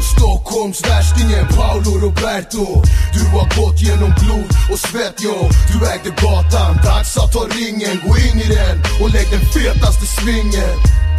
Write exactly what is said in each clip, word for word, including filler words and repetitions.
Stockholms värstingen Paolo Roberto. Du har gått genom blod och svett, yo. Du ägde gatan, dags att ta ringen. Gå in i den och lägg den fetaste svingen.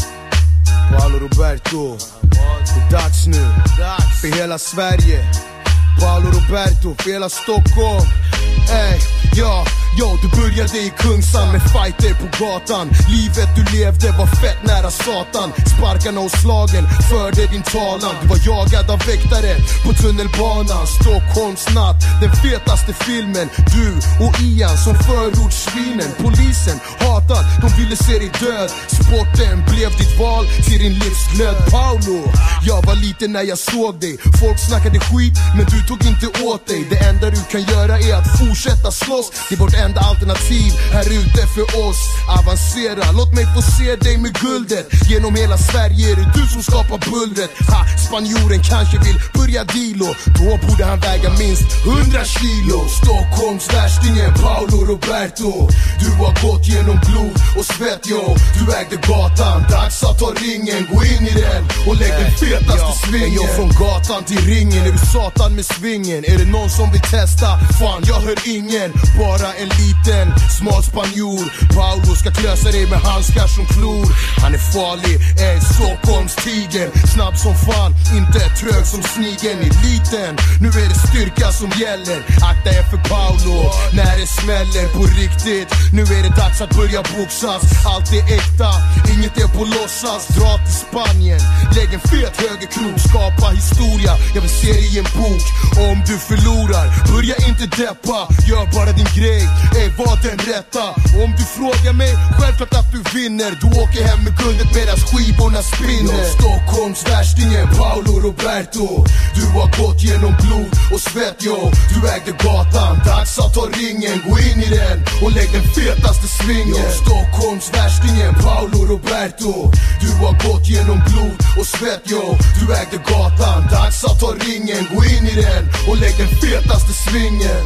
Paolo Roberto, det är dags nu för hela Sverige. Paolo Roberto, för hela Stockholm. Ey, ja, ja, du började i Kungsan med fighter på gatan. Livet du levde var fett nära satan. Sparkarna och slagen förde din talan. Du var jagad av väktare på tunnelbanan. Stockholms natt, den fetaste filmen. Du och Ian som förortssvinen. Polisen hatar, de ville se dig död. Sporten blev ditt val till din livsglöd. Paolo, jag var liten när jag såg dig. Folk snackade skit, men du tog inte åt dig. Det enda du kan göra är att fortsätta slåss. Det är vårt enda alternativ här ute för oss. Avancera, låt mig få se dig med guldet. Genom hela Sverige är det du som skapar bullret. Ha, spanjoren kanske vill börja dealo. Då borde han väga minst hundra kilo. Stockholms värstingen Paolo Roberto. Du har gått genom blod och svett, yo. Du ägde gatan, dags att ta ringen. Gå in i den och lägg den fetaste svingen. Jag från gatan till ringen, är du satan med svingen? Är det någon som vill testa? Fan, jag hör ingen. Bara en liten, smal spanjor. Paolo ska klösa dig med handskar som klor. Han är farlig, är Stockholms tiger. Snabb som fan, inte trög som snigeln i liten. Nu är det styrka som gäller. Akta er för Paolo när det smäller på riktigt. Nu är det dags att börja boxas. Allt är äkta, inget är på låtsas. Dra till Spanien, lägg en fet högerkrok. Skapa historia, jag vill se dig i en bok. Om du förlorar, börja inte deppa. Gör bara din grej, ey, var den rätta. Om du frågar mig, självklart att du vinner. Du åker hem med guldet medan skivorna spinner. Stockholms värstingen Paolo Roberto. Du har gått genom blod och svett, yo. Du ägde gatan, dags att ta ringen. Gå in i den och lägg den fetaste svingen. Stockholms värstingen Paolo Roberto. Du har gått genom blod och svett, yo. Du ägde gatan, dags att ta ringen. Gå in i den och lägg den fetaste svingen.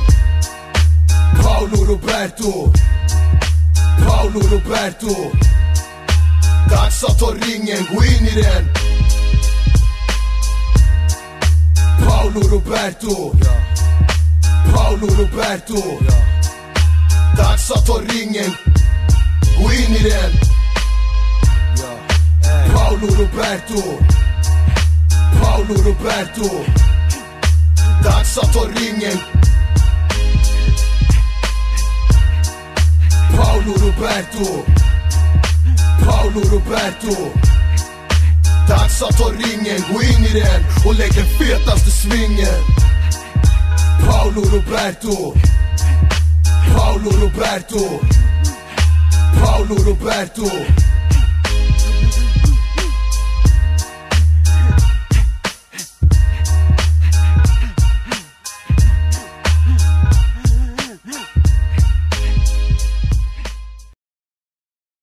Paolo Roberto. Paolo Roberto. Dags att ta ringen, gå in i den. Paolo Roberto. Paolo Roberto. Dags att ta ringen, gå in i den. Paolo Roberto. Paolo Roberto. Dags att ta ringen. Paolo Roberto. Paolo Roberto. Dags att ta ringen, gå in i den och lägg den fetaste svingen. Paolo Roberto. Paolo Roberto. Paolo Roberto.